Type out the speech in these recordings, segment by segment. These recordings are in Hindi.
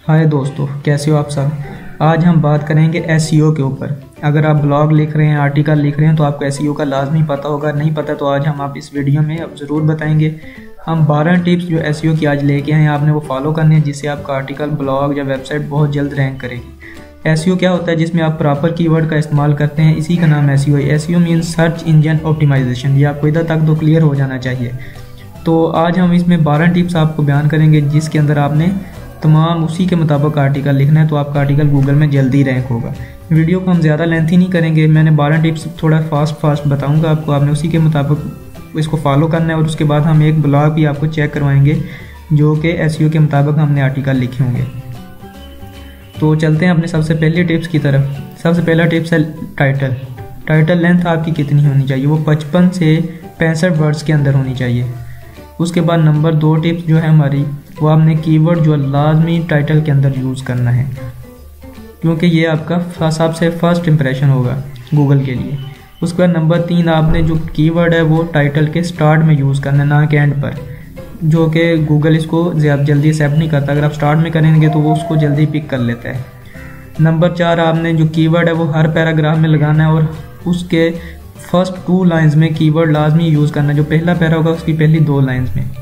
हाय दोस्तों, कैसे हो आप सब। आज हम बात करेंगे एसईओ के ऊपर। अगर आप ब्लॉग लिख रहे हैं, आर्टिकल लिख रहे हैं तो आपको एसईओ का लाजमी पता होगा। नहीं पता तो आज हम आप इस वीडियो में अब ज़रूर बताएंगे। हम 12 टिप्स जो एसईओ की आज लेके आए हैं, आपने वो फॉलो करने हैं जिससे आपका आर्टिकल, ब्लॉग या वेबसाइट बहुत जल्द रैंक करेगी। एसईओ क्या होता है? जिसमें आप प्रॉपर कीवर्ड का इस्तेमाल करते हैं, इसी का नाम एसईओ है। SEO means search engine optimization. ये आपको इधर तक तो क्लियर हो जाना चाहिए। तो आज हम इसमें 12 टिप्स आपको बयान करेंगे जिसके अंदर आपने तमाम उसी के मुताबिक आर्टिकल लिखना है, तो आपका आर्टिकल गूगल में जल्दी रैंक होगा। वीडियो को हम ज़्यादा लेंथी नहीं करेंगे। मैंने 12 टिप्स थोड़ा फास्ट बताऊंगा आपको, आपने उसी के मुताबिक इसको फॉलो करना है। और उसके बाद हम एक ब्लॉग भी आपको चेक करवाएंगे जो कि एसईओ के मुताबिक हमने आर्टिकल लिखे होंगे। तो चलते हैं अपने सबसे पहले टिप्स की तरफ। सबसे पहला टिप्स है टाइटल लेंथ आपकी कितनी होनी चाहिए? वो 55 से 65 वर्ड्स के अंदर होनी चाहिए। उसके बाद नंबर 2 टिप्स जो है हमारी, वो आपने कीवर्ड जो लाजमी टाइटल के अंदर यूज़ करना है, क्योंकि ये आपका सबसे फर्स्ट इंप्रेशन होगा गूगल के लिए। उसके बाद नंबर 3, आपने जो कीवर्ड है वो टाइटल के स्टार्ट में यूज़ करना है, ना कि एंड पर, जो कि गूगल इसको ज़्यादा जल्दी एक्सेप्ट नहीं करता। अगर आप स्टार्ट में करेंगे तो वो उसको जल्दी पिक कर लेता है। नंबर 4, आपने जो कीवर्ड है वो हर पैराग्राफ में लगाना है और उसके फर्स्ट 2 लाइन्स में कीवर्ड लाजमी यूज़ करना है। जो पहला पैरा होगा उसकी पहली 2 लाइन्स में।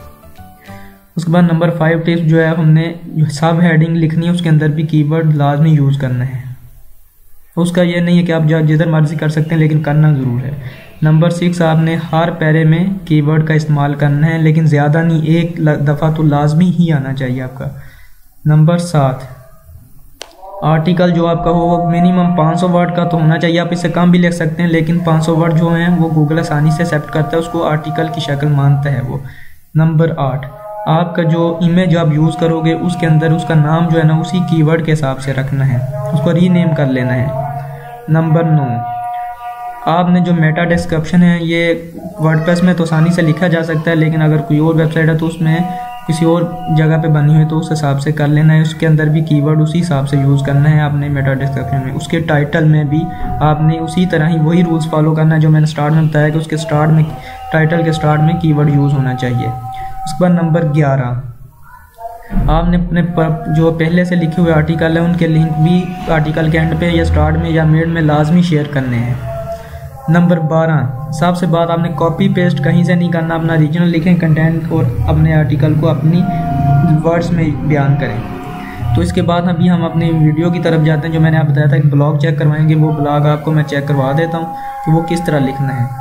उसके बाद नंबर 5 टिप्स जो है, हमने जो सब हेडिंग लिखनी है उसके अंदर भी कीवर्ड लाजमी यूज़ करना है। उसका ये नहीं है कि आप जिधर मर्जी कर सकते हैं, लेकिन करना ज़रूर है। नंबर 6, आपने हर पैरे में कीवर्ड का इस्तेमाल करना है, लेकिन ज़्यादा नहीं, एक दफ़ा तो लाजमी ही आना चाहिए आपका। नंबर 7, आर्टिकल जो आपका हो वो मिनिमम 500 वर्ड का तो होना चाहिए। आप इससे कम भी लिख सकते हैं, लेकिन 500 वर्ड जो हैं वो गूगल आसानी से एक्सेप्ट करता है, उसको आर्टिकल की शक्ल मानता है वो। नंबर 8, आपका जो इमेज आप यूज़ करोगे उसके अंदर उसका नाम जो है ना उसी कीवर्ड के हिसाब से रखना है, उसको रीनेम कर लेना है। नंबर 9, आपने जो मेटा डिस्क्रिप्शन है ये वर्डप्रेस में तो आसानी से लिखा जा सकता है, लेकिन अगर कोई और वेबसाइट है तो उसमें किसी और जगह पे बनी हुई तो उस हिसाब से कर लेना है। उसके अंदर भी कीवर्ड उसी हिसाब से यूज़ करना है आपने मेटा डिस्क्रिप्शन में। उसके टाइटल में भी आपने उसी तरह ही वही रूल्स फॉलो करना है जो मैंने स्टार्ट में बताया कि उसके स्टार्ट में, टाइटल के स्टार्ट में कीवर्ड यूज़ होना चाहिए। उसके बाद नंबर 11, आपने अपने जो पहले से लिखे हुए आर्टिकल है उनके लिंक भी आर्टिकल के एंड पे या स्टार्ट में या मिड में लाजमी शेयर करने हैं। नंबर 12, सबसे बाद आपने कॉपी पेस्ट कहीं से नहीं करना, अपना रीजनल लिखें कंटेंट और अपने आर्टिकल को अपनी वर्ड्स में बयान करें। तो इसके बाद अभी हम अपनी वीडियो की तरफ जाते हैं। जो मैंने आप बताया था कि ब्लॉग चेक करवाएंगे, वो ब्लॉग आपको मैं चेक करवा देता हूँ कि वो किस तरह लिखना है।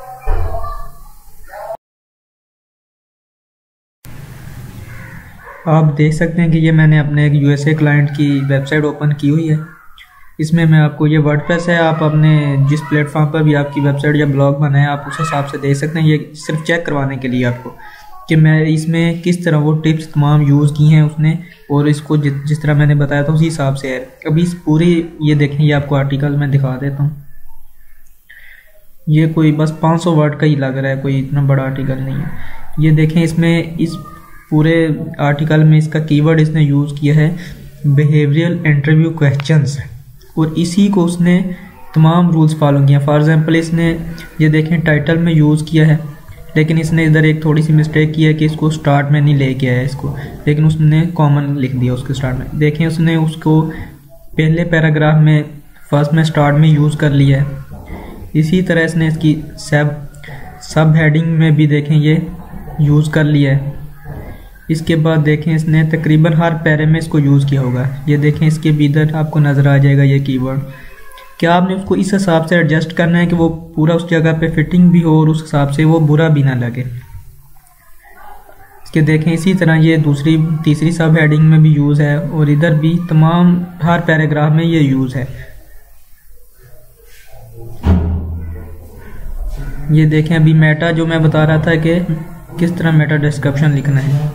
आप देख सकते हैं कि ये मैंने अपने एक यूएसए क्लाइंट की वेबसाइट ओपन की हुई है। इसमें मैं आपको, ये वर्डप्रेस है, आप अपने जिस प्लेटफॉर्म पर भी आपकी वेबसाइट या ब्लॉग बनाए आप उस हिसाब से देख सकते हैं। ये सिर्फ चेक करवाने के लिए आपको कि मैं इसमें किस तरह वो टिप्स तमाम यूज़ की हैं उसने, और इसको जिस तरह मैंने बताया था उसी हिसाब से है। अभी इस पूरी ये देखें, ये आपको आर्टिकल मैं दिखा देता हूँ। ये कोई बस 500 वर्ड का ही लग रहा है, कोई इतना बड़ा आर्टिकल नहीं है। ये देखें, इसमें इस पूरे आर्टिकल में इसका कीवर्ड इसने यूज़ किया है बिहेवियरल इंटरव्यू क्वेश्चंस, और इसी को उसने तमाम रूल्स फॉलो किया। फॉर एग्जांपल, इसने ये देखें टाइटल में यूज़ किया है, लेकिन इसने इधर एक थोड़ी सी मिस्टेक की है कि इसको स्टार्ट में नहीं लेके आया इसको, लेकिन उसने कॉमन लिख दिया उसके स्टार्ट में। देखें, उसने उसको पहले पैराग्राफ में फर्स्ट में स्टार्ट में यूज़ कर लिया है। इसी तरह इसने इसकी सब हेडिंग में भी देखें ये यूज़ कर लिया है। इसके बाद देखें, इसने तकरीबन हर पैरे में इसको यूज़ किया होगा। ये देखें, इसके भी इधर आपको नज़र आ जाएगा ये कीवर्ड। क्या आपने उसको इस हिसाब से एडजस्ट करना है कि वो पूरा उस जगह पे फिटिंग भी हो और उस हिसाब से वो बुरा भी ना लगे। इसके देखें, इसी तरह ये दूसरी तीसरी सब हेडिंग में भी यूज़ है, और इधर भी तमाम हर पैराग्राफ में ये यूज़ है। ये देखें, अभी मेटा जो मैं बता रहा था कि किस तरह मेटा डिस्क्रिप्शन लिखना है।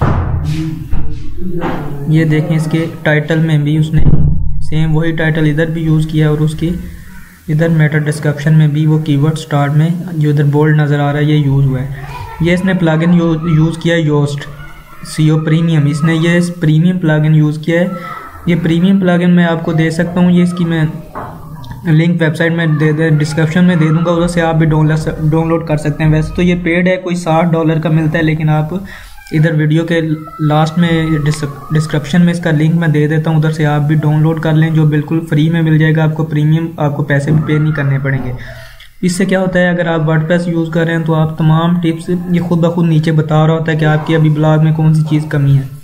ये देखें, इसके टाइटल में भी उसने सेम वही टाइटल इधर भी यूज़ किया, और उसकी इधर मेटा डिस्क्रिप्शन में भी वो कीवर्ड स्टार्ट में जो इधर बोल्ड नज़र आ रहा है ये यूज़ हुआ है। ये इसने प्लगइन यूज़ किया है योस्ट सीओ प्रीमियम। इसने ये प्रीमियम प्लगइन यूज़ किया है। ये प्रीमियम प्लगइन मैं आपको दे सकता हूँ, ये इसकी मैं लिंक वेबसाइट में डिस्क्रिप्शन में दे दूंगा, उधर से आप भी डाउनलोड कर सकते हैं। वैसे तो ये पेड है, कोई $60 का मिलता है, लेकिन आप इधर वीडियो के लास्ट में डिस्क्रिप्शन में इसका लिंक मैं दे देता हूँ, उधर से आप भी डाउनलोड कर लें, जो बिल्कुल फ्री में मिल जाएगा आपको। प्रीमियम आपको पैसे भी पे नहीं करने पड़ेंगे। इससे क्या होता है, अगर आप वर्डप्रेस यूज़ कर रहे हैं तो आप तमाम टिप्स ये खुद ब खुद नीचे बता रहा होता है कि आपकी अभी ब्लॉग में कौन सी चीज़ कमी है।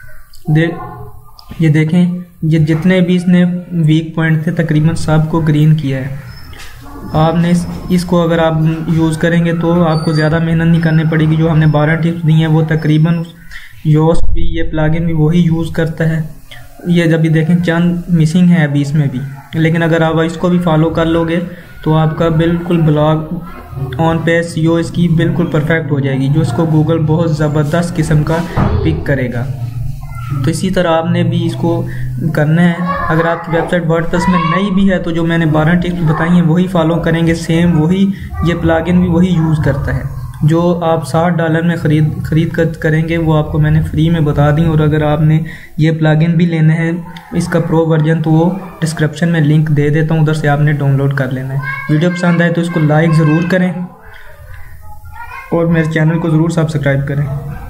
ये देखें, ये जितने भी इसने वीक पॉइंट थे तकरीबन सबको ग्रीन किया है। आपने इसको अगर आप यूज़ करेंगे तो आपको ज़्यादा मेहनत नहीं करनी पड़ेगी। जो हमने 12 टिप्स दी हैं वो तकरीबन योस्ट भी, ये प्लगइन भी वही यूज़ करता है। ये जब भी देखें चंद मिसिंग है अभी इसमें भी, लेकिन अगर आप इसको भी फॉलो कर लोगे तो आपका बिल्कुल ब्लॉग ऑन पेज SEO इसकी बिल्कुल परफेक्ट हो जाएगी, जो इसको गूगल बहुत ज़बरदस्त किस्म का पिक करेगा। तो इसी तरह आपने भी इसको करना है। अगर आपकी वेबसाइट वर्डप्रेस में नई भी है तो जो मैंने 12 टिप्स बताई हैं वही फॉलो करेंगे, सेम वही ये प्लगइन भी वही यूज़ करता है। जो आप $60 में ख़रीद कर करेंगे वो आपको मैंने फ्री में बता दी। और अगर आपने ये प्लगइन भी लेना है इसका प्रो वर्जन तो वो डिस्क्रिप्शन में लिंक दे देता हूँ, उधर से आपने डाउनलोड कर लेना है। वीडियो पसंद आए तो इसको लाइक ज़रूर करें और मेरे चैनल को ज़रूर सब्सक्राइब करें।